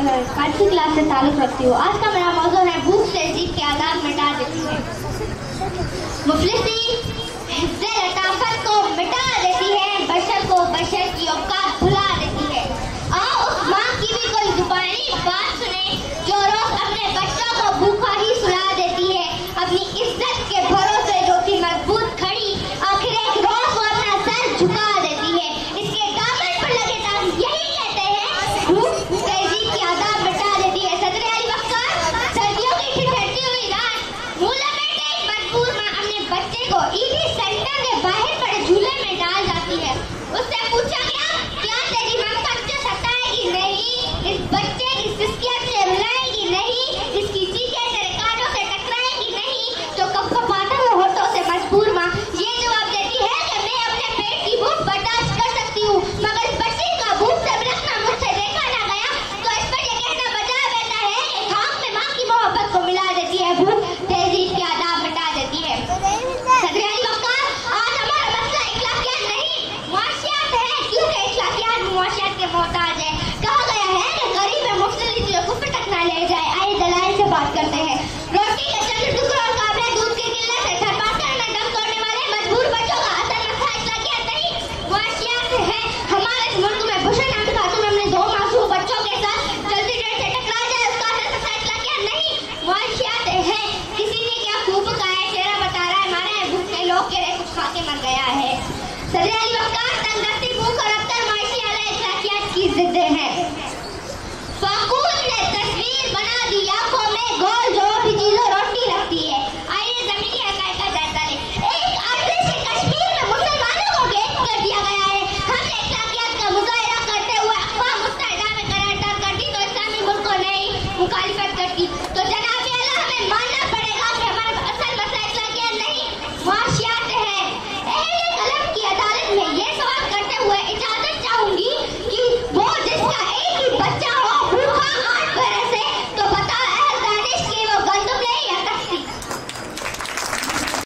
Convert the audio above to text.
पांचवी क्लास से ताल्लुक रखती हूँ। आज का मेरा मौजूद है भूख तहजीब के आदाब मिटा देती है। मुफलिसी हिफ्ज़े लताफत को मिटा देती है, बशर को बशर की औकात भुला देती है। आओ उस माँ की भी कोई जुबानी बात सुने जो रोज अपने बच्चों को भूखा ही सुला देती है। अपनी इज्जत के भरोसे जो थी मजबूत खड़ी, आखिर एक रोज वो अपना सर झुका देती है। इसके दामन पर लगे दाग यही कहते हैं भूख तहजीब की आदाब मिटा देती है। सदर अली वक्कार सर्दियों की ठिठुरती हुई रात मुंह लपेटे एक मजबूर माँ अपने बच्चे को ईदी सेंटर के बाहर पड़े झूले में डाल जाती है। उससे पूछा गया, क्या तेरी माँ बच्चे सताएगी नहीं, इस बच्चे की सिस्कियत से रुलाएगी नहीं, इसकी चीखें तेरे कानों से टकराएगी नहीं, तो कपकपाते हुए होठों से मजबूर माँ ये जवाब देती है कि मैं अपने पेट की भूख बर्दाश्त कर सकती हूँ, मगर इस बच्चे का भूख से बिलखना मुझसे देखा ना गया, तो इस पर यह कहना बचा रहता है कि खाक में माँ की मोहब्बत को मिला देती है, भूख तहजीब के आदाब मिटा देती है। सदर अली वक्कार, आज हमारा मसला इखलाकियात नहीं मुआशियात है, क्योंकि इखलाकियात मुआशियात के मोहताज है। कहा गया है कि गरीब में मुफ्तलिस जो कुफ्र तक ना ले जाए। आइए दलाइल से बात करते हैं। रोटी के चंद टुकड़ों और काबले दूध की किल्लत से थरपाकर में दम तोड़ने वाले मजबूर बच्चों का असल मसला इखलाकियात नहीं मुआशियात है। हमारे इस मुल्क में बुशरा नाम की खातून अपने दो मासूम बच्चों के साथ जल्दी ट्रेन से टकरा जाए, उसका असल मसला इखलाकियात नहीं मुआशियात है। किसी ने क्या खूब कहा है, चेहरा बता रहा है, मारे हैं भूखे लोग के रहे कुछ खा के मर गया है। सदर अली वक्कार, तंगदस्ती, भूख और अख्तर माशी आला इखलाकियात की जिद्दें हैं। फाकून ने तस्वीर बना दी आंखों में गोल, जो भी चीजों रोटी लगती है। आइए जमीनी हकायत का जायजा लें। एक अर्ज़ से कश्मीर में मुसलमानों को कैद कर दिया गया है। हमने इखलाकियात का मुजाहिरा करते हुए अक़वाम मुत्तहिदा में करारदाद कर दी, तो इस्लामी मुल्कों ने मुखालिफ